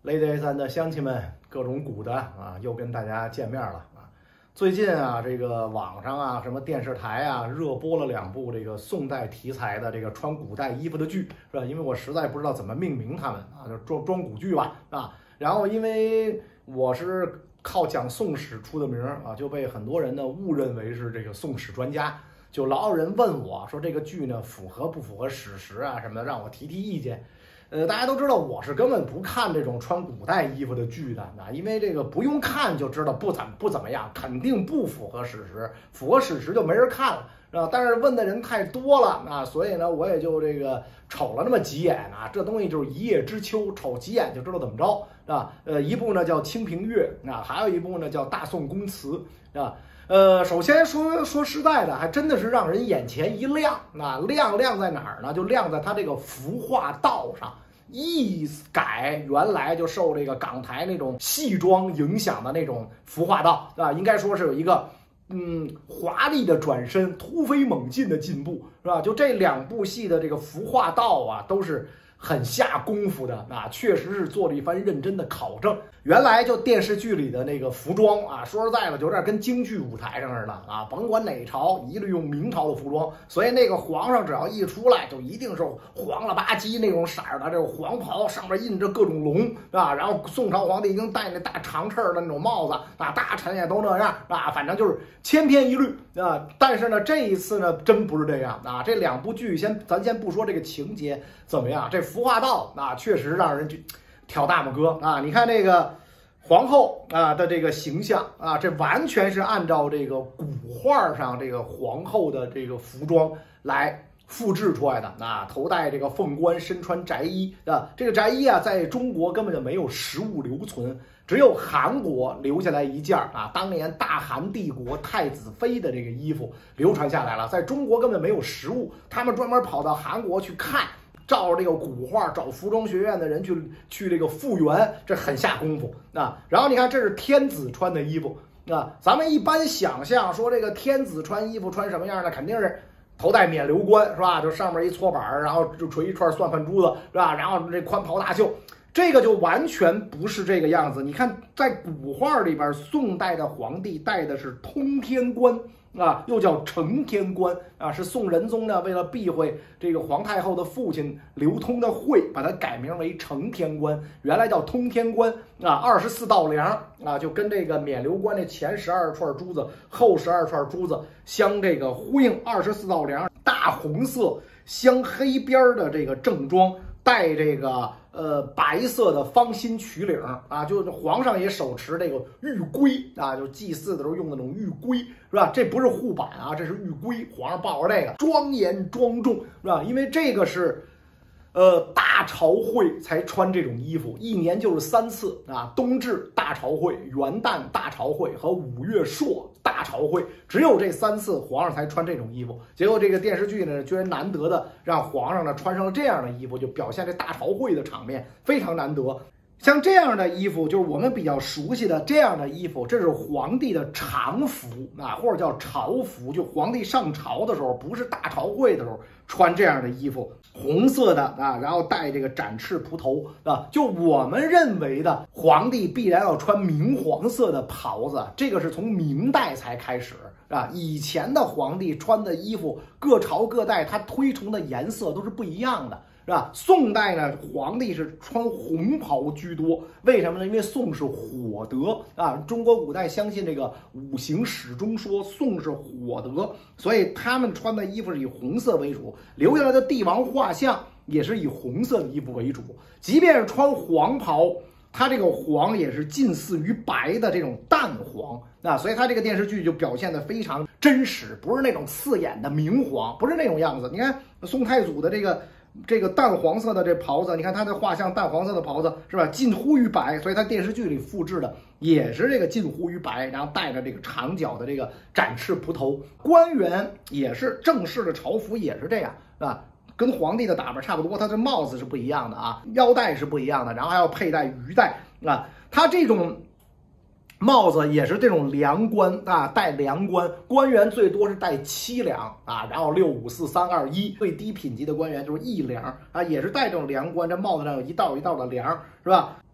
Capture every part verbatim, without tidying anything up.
Ladies and 乡亲们，各种古的啊，又跟大家见面了啊！最近啊，这个网上啊，什么电视台啊，热播了两部这个宋代题材的这个穿古代衣服的剧，是吧？因为我实在不知道怎么命名他们啊，就装装古剧吧啊。然后因为我是靠讲宋史出的名啊，就被很多人呢误认为是这个宋史专家，就老有人问我说这个剧呢符合不符合史实啊什么的，让我提提意见。呃，大家都知道我是根本不看这种穿古代衣服的剧的啊，因为这个不用看就知道不怎不怎么样，肯定不符合史实，符合史实就没人看了啊。但是问的人太多了啊，所以呢，我也就这个瞅了那么几眼啊，这东西就是一叶知秋，瞅几眼就知道怎么着啊。呃，一部呢叫《清平乐》啊，还有一部呢叫《大宋宫词》啊。呃，首先说说实在的，还真的是让人眼前一亮啊！亮亮在哪儿呢？就亮在它这个服化道上。一改原来就受这个港台那种戏装影响的那种服化道啊，应该说是有一个嗯华丽的转身、突飞猛进的进步，是吧？就这两部戏的这个服化道啊，都是很下功夫的啊，确实是做了一番认真的考证。原来就电视剧里的那个服装啊，说实在的，就有点跟京剧舞台上似的啊，甭管哪朝，一律用明朝的服装，所以那个皇上只要一出来，就一定是黄了吧唧那种色儿的这种黄袍，上面印着各种龙啊，然后宋朝皇帝已经戴那大长翅的那种帽子啊，大臣也都那样啊，反正就是千篇一律啊。但是呢，这一次呢，真不是这样啊。这两部剧先咱先不说这个情节怎么样，这服化道啊，确实让人挑大拇哥啊！你看这个皇后啊的这个形象啊，这完全是按照这个古画上这个皇后的这个服装来复制出来的啊，头戴这个凤冠，身穿宅衣啊。这个宅衣啊，在中国根本就没有实物留存，只有韩国留下来一件啊，当年大韩帝国太子妃的这个衣服流传下来了，在中国根本没有实物，他们专门跑到韩国去看。照着这个古画，找服装学院的人去去这个复原，这很下功夫啊。然后你看，这是天子穿的衣服啊。咱们一般想象说，这个天子穿衣服穿什么样呢？肯定是头戴冕旒冠，是吧？就上面一搓板，然后就垂一串蒜瓣珠子，是吧？然后这宽袍大袖，这个就完全不是这个样子。你看，在古画里边，宋代的皇帝戴的是通天冠。啊，又叫承天冠啊，是宋仁宗呢为了避讳这个皇太后的父亲刘通的讳，把它改名为承天冠，原来叫通天冠啊，二十四道梁啊，就跟这个冕旒冠的前十二串珠子、后十二串珠子相这个呼应，二十四道梁，大红色镶黑边的这个正装。戴这个呃白色的方心曲领啊，就是皇上也手持这个玉圭啊，就祭祀的时候用那种玉圭，是吧？这不是护板啊，这是玉圭，皇上抱着这个庄严庄重，是吧？因为这个是呃大朝会才穿这种衣服，一年就是三次啊，冬至大朝会、元旦大朝会和五月朔大朝会，只有这三次皇上才穿这种衣服。结果这个电视剧呢，居然难得的让皇上呢穿上了这样的衣服，就表现这大朝会的场面，非常难得。像这样的衣服，就是我们比较熟悉的这样的衣服，这是皇帝的常服啊，或者叫朝服。就皇帝上朝的时候，不是大朝会的时候穿这样的衣服，红色的啊，然后戴这个展翅蒲头啊。就我们认为的皇帝必然要穿明黄色的袍子，这个是从明代才开始啊。以前的皇帝穿的衣服，各朝各代他推崇的颜色都是不一样的。是吧？宋代呢，皇帝是穿红袍居多，为什么呢？因为宋是火德啊，中国古代相信这个五行史中说宋是火德，所以他们穿的衣服是以红色为主，留下来的帝王画像也是以红色的衣服为主。即便是穿黄袍，它这个黄也是近似于白的这种淡黄啊，所以它这个电视剧就表现得非常真实，不是那种刺眼的明黄，不是那种样子。你看宋太祖的这个。这个淡黄色的这袍子，你看他的画像淡黄色的袍子是吧？近乎于白，所以他电视剧里复制的也是这个近乎于白，然后戴着这个长角的这个展翅蒲头。官员也是正式的朝服，也是这样啊，跟皇帝的打扮差不多，他的帽子是不一样的啊，腰带是不一样的，然后还要佩戴鱼带啊，他这种。帽子也是这种梁冠啊，戴梁冠，官员最多是戴七梁啊，然后六五四三二一，最低品级的官员就是一梁啊，也是戴这种梁冠，这帽子上有一道一道的梁，是吧？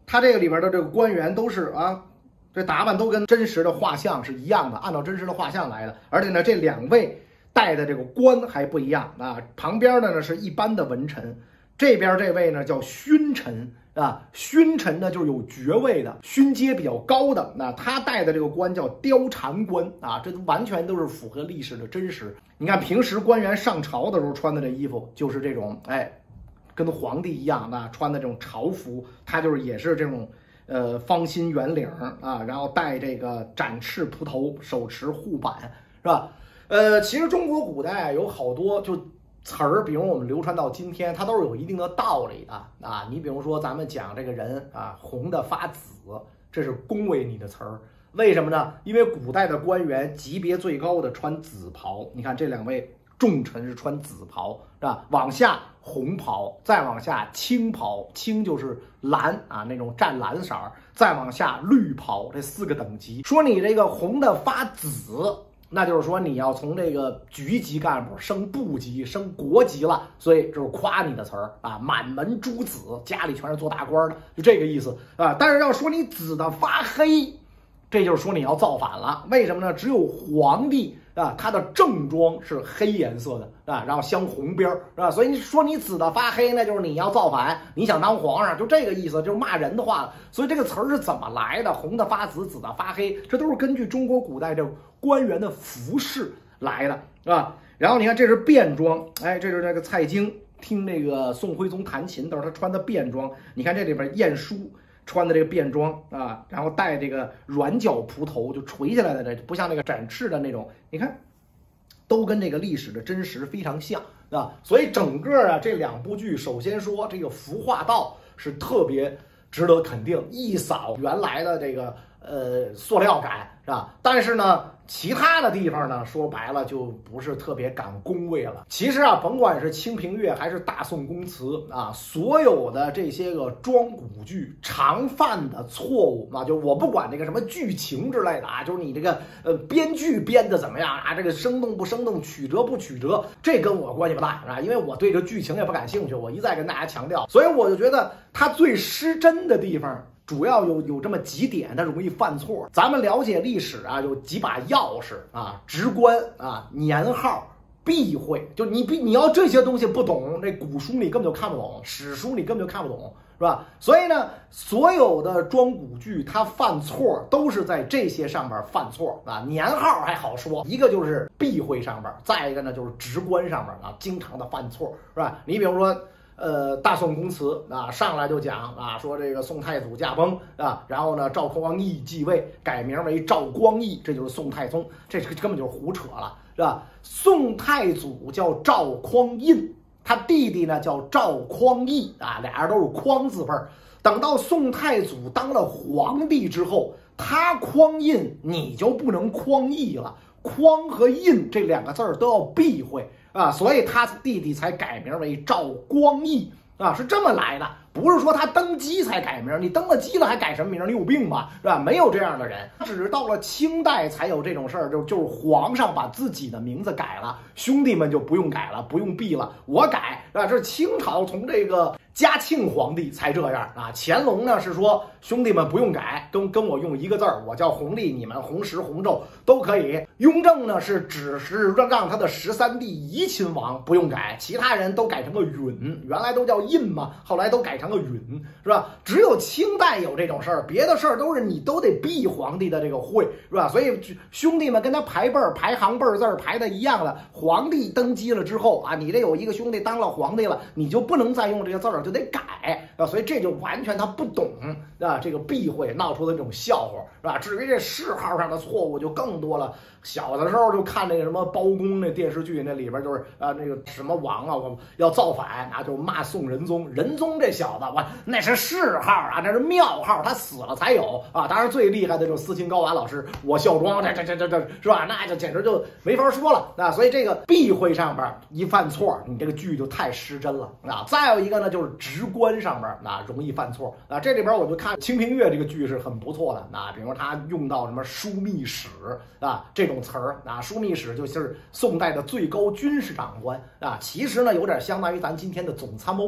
他这个里边的这个官员都是啊，这打扮都跟真实的画像是一样的，按照真实的画像来的。而且呢，这两位戴的这个冠还不一样啊，旁边的呢是一般的文臣，这边这位呢叫勋臣啊，勋臣呢就是有爵位的，勋阶比较高的。那他戴的这个冠叫貂蝉冠啊，这完全都是符合历史的真实。你看平时官员上朝的时候穿的这衣服就是这种，哎。跟皇帝一样的穿的这种朝服，他就是也是这种呃方心圆领啊，然后戴这个展翅蒲头，手持护板，是吧？呃，其实中国古代有好多就词儿，比如我们流传到今天，它都是有一定的道理的啊。你比如说咱们讲这个人啊，红的发紫，这是恭维你的词儿。为什么呢？因为古代的官员级别最高的穿紫袍，你看这两位重臣是穿紫袍，是吧？往下红袍，再往下青袍，青就是蓝啊，那种湛蓝色儿，再往下绿袍，这四个等级。说你这个红的发紫，那就是说你要从这个局级干部升部级、升国级了，所以就是夸你的词儿啊，满门诸子，家里全是做大官的，就这个意思啊。但是要说你紫的发黑，这就是说你要造反了。为什么呢？只有皇帝啊，他的正装是黑颜色的啊，然后镶红边儿，是吧？所以你说你紫的发黑，那就是你要造反，你想当皇上，就这个意思，就是骂人的话。所以这个词儿是怎么来的？红的发紫，紫的发黑，这都是根据中国古代这官员的服饰来的，是吧？然后你看这是便装，哎，这是那个蔡京听那个宋徽宗弹琴的时候，他穿的便装。你看这里边晏殊穿的这个便装啊，然后戴这个软角蒲头，就垂下来的，这不像那个展翅的那种，你看，都跟这个历史的真实非常像啊。所以整个啊这两部剧，首先说这个服化道是特别值得肯定，一扫原来的这个呃塑料感，是吧？但是呢，其他的地方呢，说白了就不是特别敢恭维了。其实啊，甭管是《清平乐》还是《大宋宫词》啊，所有的这些个庄古剧常犯的错误啊，就我不管这个什么剧情之类的啊，就是你这个呃编剧编的怎么样啊，这个生动不生动，曲折不曲折，这跟我关系不大啊，因为我对这剧情也不感兴趣，我一再跟大家强调，所以我就觉得它最失真的地方。主要有有这么几点，它容易犯错。咱们了解历史啊，有几把钥匙啊，直观啊，年号、避讳，就你必你要这些东西不懂，这古书你根本就看不懂，史书你根本就看不懂，是吧？所以呢，所有的庄古剧它犯错都是在这些上面犯错啊。年号还好说，一个就是避讳上面，再一个呢就是直观上面啊，经常的犯错，是吧？你比如说。呃，大宋宫词啊，上来就讲啊，说这个宋太祖驾崩啊，然后呢，赵匡胤继位，改名为赵光义，这就是宋太宗，这根本就是胡扯了，是吧？宋太祖叫赵匡胤，他弟弟呢叫赵匡义啊，俩人都是匡字辈儿。等到宋太祖当了皇帝之后，他匡胤，你就不能匡义了，匡和胤这两个字儿都要避讳。啊，所以他弟弟才改名为赵光义啊，是这么来的，不是说他登基才改名，你登了基了还改什么名？你有病吧，是吧？没有这样的人，只是到了清代才有这种事儿，就就是皇上把自己的名字改了，兄弟们就不用改了，不用避了，我改啊，这是清朝从这个嘉庆皇帝才这样啊。乾隆呢是说兄弟们不用改，跟跟我用一个字儿，我叫弘历，你们弘时弘昼都可以。雍正呢是只是让让他的十三弟怡亲王不用改，其他人都改成了允，原来都叫胤嘛，后来都改成了允，是吧？只有清代有这种事儿，别的事儿都是你都得避皇帝的这个讳，是吧？所以兄弟们跟他排辈儿、排行辈儿字儿排的一样的。皇帝登基了之后啊，你这有一个兄弟当了皇帝了，你就不能再用这个字儿，就得改啊。所以这就完全他不懂啊，这个避讳闹出的这种笑话，是吧？至于这谥号上的错误就更多了。小的时候就看那个什么包公那电视剧，那里边就是啊那个什么王啊，我要造反啊，就骂宋仁宗。仁宗这小子，我那是谥号啊，那是庙号，他死了才有啊。当然最厉害的就是斯琴高娃老师，我孝庄，这这这这这是吧？那就简直就没法说了啊。所以这个避讳上边一犯错，你这个剧就太失真了啊。再有一个呢，就是直观上边啊容易犯错啊。这里边我就看《清平乐》这个剧是很不错的啊，比如他用到什么枢密使啊这种词儿啊，枢密使就是宋代的最高军事长官啊，其实呢有点相当于咱今天的总参谋部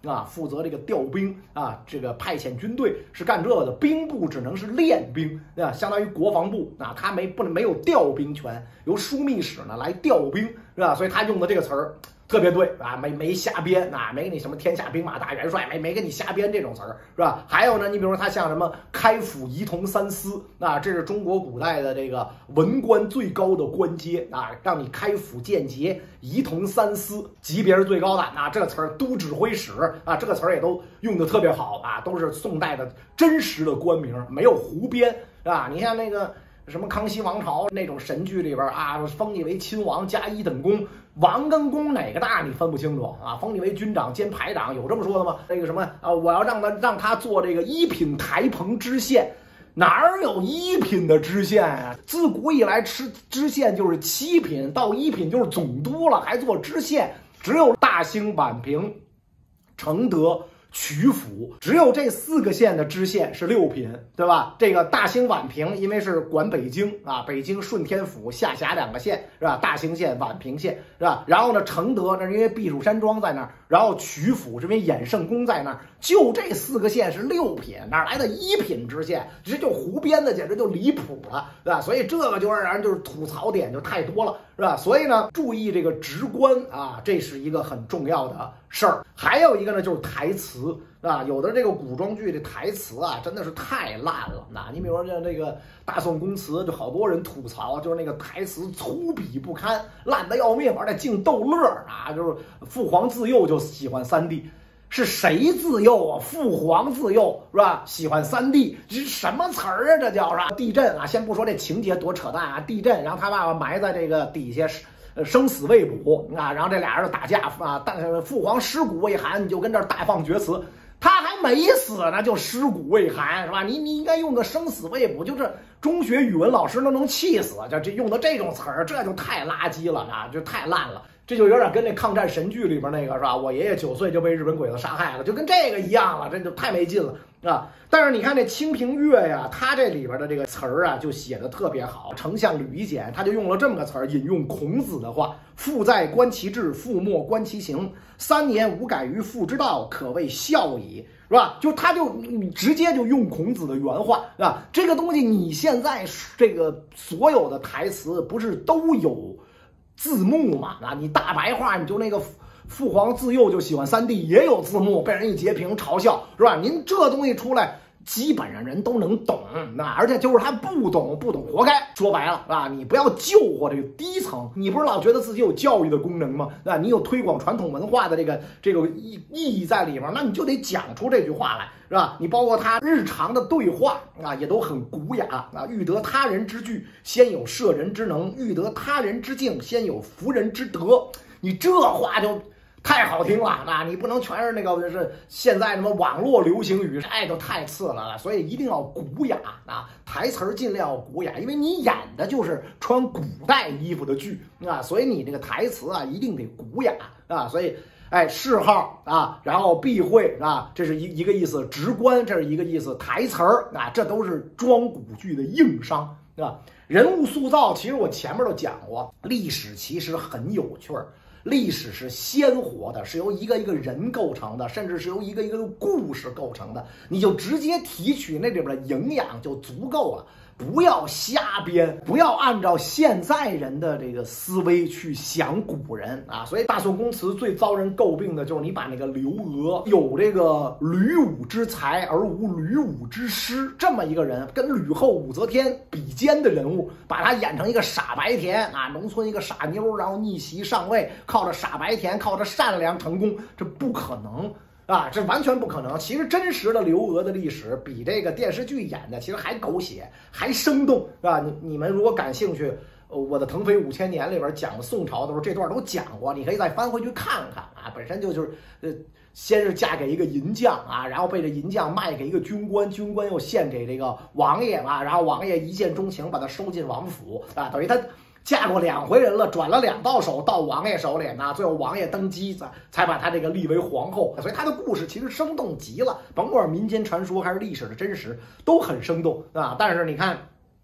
啊，负责这个调兵啊，这个派遣军队是干这个的。兵部只能是练兵啊，相当于国防部啊，他没不能没有调兵权，由枢密使呢来调兵，是吧？所以他用的这个词儿特别对啊，没没瞎编啊，没你什么天下兵马大元帅，没没给你瞎编这种词儿，是吧？还有呢，你比如说他像什么开府仪同三司啊，这是中国古代的这个文官最高的官阶啊，让你开府见节，仪同三司，级别是最高的啊。这个词儿都指挥使啊，这个词儿也都用的特别好啊，都是宋代的真实的官名，没有胡编啊。你像那个什么康熙王朝那种神剧里边啊，封你为亲王加一等功，王跟公哪个大你分不清楚啊？封你为军长兼排长，有这么说的吗？那个什么啊，我要让他让他做这个一品台棚知县，哪有一品的知县啊？自古以来吃知县就是七品，到一品就是总督了，还做知县？只有大兴、宛平、承德、曲阜，只有这四个县的知县是六品，对吧？这个大兴、宛平因为是管北京啊，北京顺天府下辖两个县，是吧？大兴县、宛平县，是吧？然后呢，承德那是因为避暑山庄在那儿，然后曲阜是因为衍圣宫在那儿，就这四个县是六品，哪来的一品知县？这就胡编的，简直就离谱了，对吧？所以这个就让人就是吐槽点就太多了，是吧？所以呢，注意这个直观啊，这是一个很重要的事儿。还有一个呢，就是台词啊，有的这个古装剧的台词啊，真的是太烂了。那你比如说像这个《大宋宫词》，就好多人吐槽，就是那个台词粗鄙不堪，烂得要命，而且净逗乐啊。就是父皇自幼就喜欢三弟。是谁自幼啊？父皇自幼是吧？喜欢三弟，这是什么词儿啊？这叫啥？地震啊！先不说这情节多扯淡啊，地震，然后他爸爸埋在这个底下，呃，生死未卜啊，然后这俩人打架啊，但是父皇尸骨未寒，你就跟这儿大放厥词。他还没死呢，就尸骨未寒是吧？你你应该用个生死未卜，就是中学语文老师都能气死，就这用的这种词儿，这就太垃圾了啊，就太烂了。这就有点跟那抗战神剧里边那个是吧？我爷爷九岁就被日本鬼子杀害了，就跟这个一样了，这就太没劲了啊！但是你看这《清平乐》呀，它这里边的这个词儿啊，就写的特别好。丞相吕夷简他就用了这么个词儿，引用孔子的话：“父在，观其志；父莫，观其行。三年无改于父之道，可谓孝矣。”是吧？就他就直接就用孔子的原话，是吧？这个东西你现在这个所有的台词不是都有字幕嘛？啊，你大白话，你就那个父皇自幼就喜欢三弟，也有字幕，被人一截屏嘲笑，是吧？您这东西出来，基本上人都能懂，那而且就是他不懂，不懂活该。说白了，啊，你不要救活这个低层，你不是老觉得自己有教育的功能吗？啊，你有推广传统文化的这个这个意意义在里面，那你就得讲出这句话来，是吧？你包括他日常的对话啊，也都很古雅啊。欲得他人之具，先有摄人之能；欲得他人之敬，先有服人之德。你这话就太好听了啊！你不能全是那个就是现在什么网络流行语，哎，都太次了。所以一定要古雅啊，台词儿尽量要古雅，因为你演的就是穿古代衣服的剧啊，所以你这个台词啊一定得古雅啊。所以，哎，谥号啊，然后避讳啊，这是一一个意思；直观，这是一个意思；台词儿啊，这都是装古剧的硬伤，对吧？人物塑造，其实我前面都讲过，历史其实很有趣儿。历史是鲜活的，是由一个一个人构成的，甚至是由一个一个故事构成的。你就直接提取那里边的营养就足够了，不要瞎编，不要按照现在人的这个思维去想古人啊。所以大宋宫词最遭人诟病的就是你把那个刘娥有这个吕武之才而无吕武之师这么一个人，跟吕后、武则天比肩的人物，把他演成一个傻白甜啊，农村一个傻妞，然后逆袭上位，靠着傻白甜，靠着善良成功，这不可能啊，这完全不可能。其实真实的刘娥的历史比这个电视剧演的其实还狗血，还生动，是吧？你你们如果感兴趣，呃，我的《腾飞五千年》里边讲的宋朝的时候，这段都讲过，你可以再翻回去看看啊。本身就就是呃，先是嫁给一个银匠啊，然后被这银匠卖给一个军官，军官又献给这个王爷嘛，然后王爷一见钟情，把他收进王府啊，等于他嫁过两回人了，转了两道手到王爷手里呢，最后王爷登基才才把他这个立为皇后，所以他的故事其实生动极了，甭管民间传说还是历史的真实，都很生动啊。但是你看，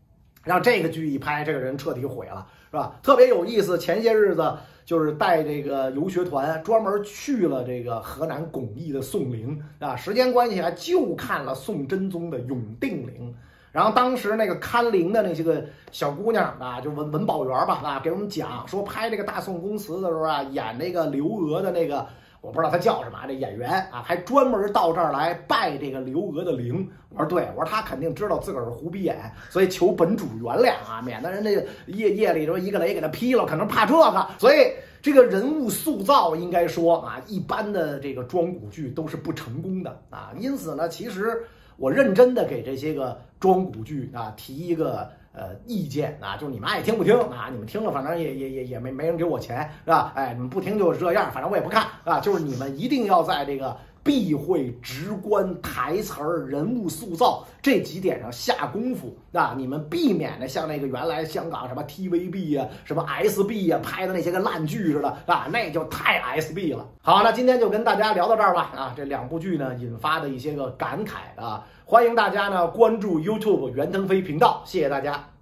让这个剧一拍，这个人彻底毁了，是吧？特别有意思。前些日子就是带这个游学团专门去了这个河南巩义的宋陵啊，时间关系啊，就看了宋真宗的永定陵。然后当时那个看陵的那些个小姑娘啊，就文文保员吧啊，给我们讲说拍这个大宋宫词的时候啊，演那个刘娥的那个。我不知道他叫什么，这演员啊，还专门到这儿来拜这个刘娥的陵。我说对，我说他肯定知道自个儿是胡逼眼，所以求本主原谅啊，免得人这夜夜里头一个雷给他劈了，可能怕这个。所以这个人物塑造应该说啊，一般的这个庄古剧都是不成功的啊。因此呢，其实我认真的给这些个庄古剧啊提一个。呃，意见啊，就是你们爱听不听啊，你们听了反正也也也也没没人给我钱，是吧？哎，你们不听就是这样，反正我也不看啊。就是你们一定要在这个避讳、直观、台词儿、人物塑造这几点上下功夫啊，你们避免的像那个原来香港什么 T V B 呀、啊、什么 S B 呀、啊、拍的那些个烂剧似的啊，那就太 S B 了。好，那今天就跟大家聊到这儿吧啊，这两部剧呢引发的一些个感慨啊。欢迎大家呢关注 YouTube 袁腾飞频道，谢谢大家。